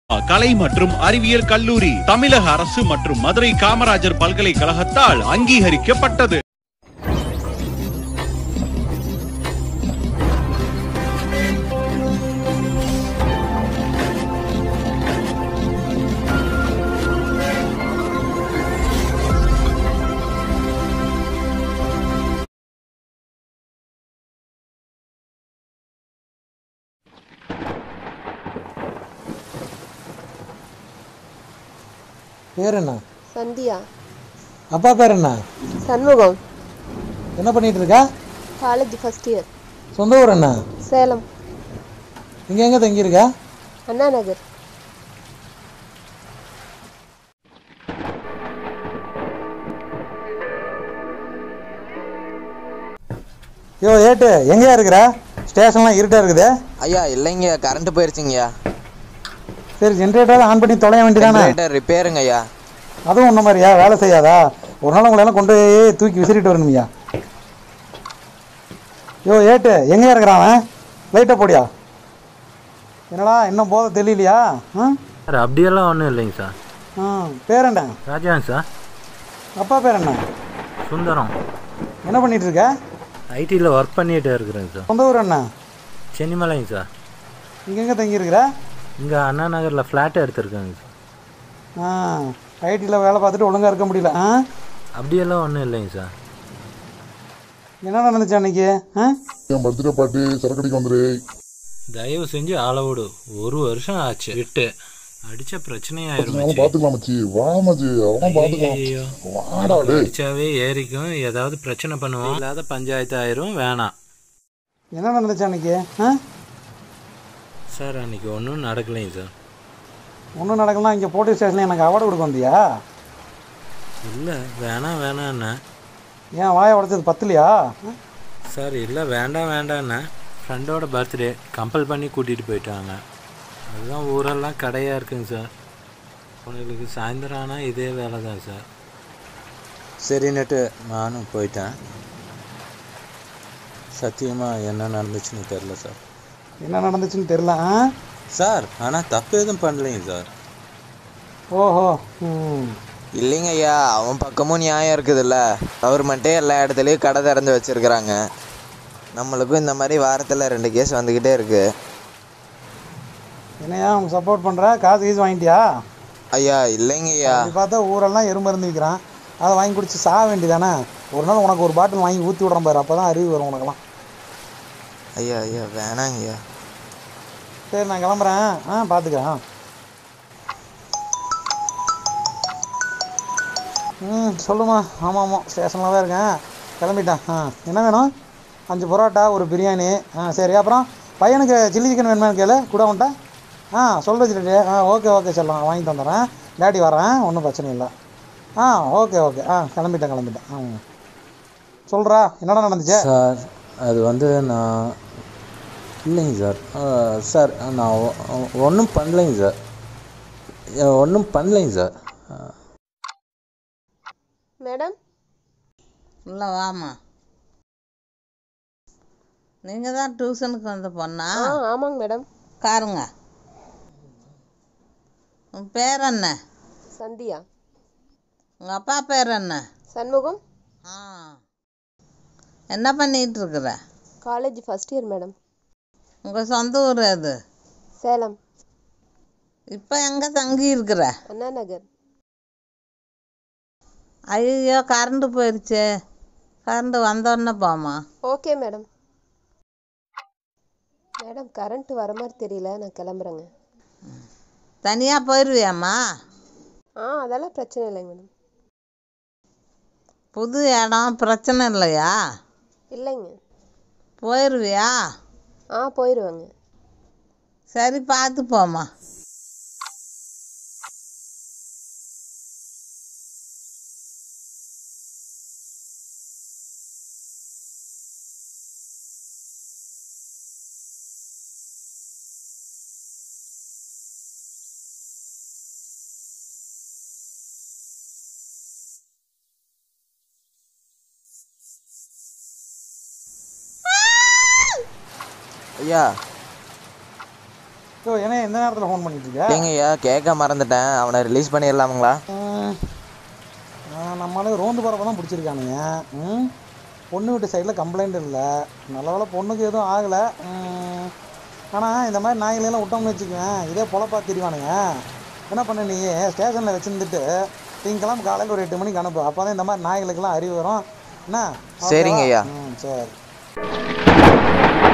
கலை மற்றும் அறிவியல் கல்லூரி தமிழக அரசு மற்றும் மதுரை காமராஜர் பல்கலைக்கழகத்தால் அங்கீகரிக்கப்பட்டது. பேர் என்ன? சந்தியா. அப்பா பேர் என்ன? சண்முகம். என்ன பண்ணிட்டு இருக்கா? College first year. சொந்த ஊர் என்ன? சேலம். இங்கே எங்கே தங்கியிருக்கா? அண்ணா நகர். யோ ஏட்டு எங்கேயா இருக்கிற? ஸ்டேஷன்லாம் இருட்டாக இருக்குது. ஐயா இல்லைங்க, கரண்ட் போயிருச்சுங்கய்யா. சரி, ஜென்ரேட்டர் ஆன் பண்ணி தொலைய வேண்டியதானே? ஜெனரேட்டர் ரிப்பேருங்க ஐயா. அதுவும் ஒன்றும் மாதிரியா வேலை செய்யாதா? ஒரு நாள் உங்களை எல்லாம் கொண்டு போய் தூக்கி விசிறிட்டு வரணுமையா? யோ ஏட்டு எங்கேயா இருக்கிறான் அவன்? லைட்டை போடியா. என்னடா இன்னும் போத தெரியலையா? சார் அப்படியெல்லாம் ஒன்றும் இல்லைங்க சார். பேர் என்ன? ராஜாங்க சார். அப்பா பேர் என்ன? சுந்தரம். என்ன பண்ணிட்டு இருக்க? ஐடியில் ஒர்க் பண்ணிகிட்டே இருக்கிறேங்க சார். சொந்த ஊர் என்ன? சென்னிமலைங்க சார். இங்கே எங்கே தங்கியிருக்கிற? இங்கே அண்ணா நகரில் ஃப்ளாட் எடுத்துருக்காங்க சார். ஐடியில் வேலை பார்த்துட்டு ஒழுங்காக இருக்க முடியல. அப்படியெல்லாம் ஒன்றும் இல்லைங்க சார். என்ன நடந்துச்சு அன்னைக்கு? என் பர்த்டே பார்ட்டி சரக்கடிக்கு வந்துரு. தயவு செஞ்சு ஆளை விடு. 1 வருஷம் ஆச்சு விட்டு அடிச்ச பிரச்சனையாயிரும். பாத்துக்கலாம் மச்சி, வா மச்சி, அவன் பாத்துக்கலாம். அடிச்சாவே ஏறிக்கும், ஏதாவது பிரச்சனை பண்ணுவோம், இல்லாத பஞ்சாயத்து ஆயிரும். வேணாம். என்ன நடந்துச்சு அன்னைக்கு? சார் அன்னைக்கு ஒன்றும் நடக்கலைங்க சார். ஒன்றும் நடக்கலாம். இங்கே போலீஸ் ஸ்டேஷனில் எனக்கு அவார்டு கொடுக்க வந்தியா? இல்லை வேணாண்ணா. ஏன் வாயை உடைச்சது பத்தலையா? சார் இல்லை வேண்டாண்ணா. ஃப்ரெண்டோட பர்த்டே கம்பல் பண்ணி கூட்டிகிட்டு போயிட்டாங்க. அதுதான் ஊரெல்லாம் கடையாக இருக்குங்க சார். உங்களுக்கு சாயந்தரம் ஆனால் இதே வேலை தான் சார். சரின்னுட்டு நானும் போயிட்டேன். சத்தியமாக என்ன நடந்துச்சுன்னு தெரில சார். என்ன நடந்துச்சுன்னு தெரில சார். ஆனால் தப்பு எதுவும் பண்ணலைங்க சார். ஓஹோ. இல்லைங்க ஐயா, அவன் பக்கமும் நியாயம் இருக்குதுல்ல. கவர்மெண்ட்டே எல்லா இடத்துலையும் கடை திறந்து வச்சுருக்குறாங்க. நம்மளுக்கும் இந்த மாதிரி வாரத்தில் 2 கேஸ் வந்துக்கிட்டே இருக்குது. என்னையா அவங்க சப்போர்ட் பண்ணுற? காசு கீஸ் வாங்கிட்டியா? ஐயா இல்லைங்க ஐயா. அப்படி பார்த்தா ஊரெல்லாம் எறும்பருந்து விற்கிறான். அதை வாங்கி குடிச்சு சாக வேண்டியதானே? ஒரு நாள் உனக்கு ஒரு பாட்டில் வாங்கி ஊற்றி விட்றேன் பாரு, அப்போ தான் அறிவு வரும் உனக்கெல்லாம். ஐயா வேணாங்க ஐயா. சரி நான் கிளம்புறேன். பார்த்துக்கிறேன். சொல்லுமா. ஆமாம் ஸ்டேஷனில் தான் இருக்கேன். கிளம்பிட்டேன். என்ன வேணும்? 5 பரோட்டா, ஒரு பிரியாணி. சரி, அப்புறம் பையனுக்கு சில்லி சிக்கன் வேணுமான்னு கேளு, கூட வந்துட்டேன். சொல்ல வச்சுட்டு. ஓகே சொல்லலாம், வாங்கி தந்துடுறேன். டேடி வரேன், ஒன்றும் பிரச்சனை இல்லை. ஓகே. கிளம்பிட்டேன். சொல்கிறா என்னடா நடந்துச்சு? சார் அது வந்து நான் இல்லைங்க சார். சார் நான் ஒன்றும் பண்ணலைங்க சார். மேடம் இல்லை வாமா. நீங்கள் தான் டியூஷனுக்கு வந்த பொண்ணா? ஆமாங்க மேடம். காருங்க. உன் பேர் என்ன? சந்தியா. உங்கள் அப்பா பேர் என்ன? சண்முகம். என்ன பண்ணிகிட்டு இருக்கிற? College first year madam. உங்கள் சொந்த ஊர் எது? சேலம். இப்போ எங்கே தங்கி இருக்கிற? அண்ணா நகர். ஐயோ கரண்ட்டு போயிடுச்சு. கரண்ட்டு வந்தோடனே போமா. Okay madam. மேடம் கரண்ட் வர மாதிரி தெரியல, நான் கிளம்புறேங்க. தனியாக போயிடுவியாம்மா? அதெல்லாம் பிரச்சனை இல்லைங்க மேடம். புது இடம் பிரச்சனை இல்லையா? இல்லைங்க. போயிடுவியா? போயிடுவேங்க. சரி பார்த்து போமா. ஐயா யோ ஏன்னா எந்த நேரத்தில் ஃபோன் பண்ணிட்டு இருக்க? இல்லைங்க ஐயா, கேட்க மறந்துட்டேன். அவனை ரிலீஸ் பண்ணிடலாமுங்களா? நம்மளே ரோந்து போகிறப்ப தான் பிடிச்சிருக்கானுங்க. பொண்ணு வீட்டு சைடில் கம்ப்ளைண்ட் இல்லை. நல்ல வேலை பொண்ணுக்கு எதுவும் ஆகலை. ஆனால் இந்த மாதிரி நாய்களெல்லாம் விட்டோம்னு வச்சுக்குவேன், இதே பொழப்பா திரிவானுங்க. என்ன பண்ண நீ ஸ்டேஷனில் வச்சுருந்துட்டு திங்கக்கிழமை காலையில் ஒரு 8 மணிக்கு அனுப்பு. அப்போ தான் இந்த மாதிரி நாய்களுக்கெல்லாம் அறிவு வரும். என்ன? சரிங்க ஐயா. சரி.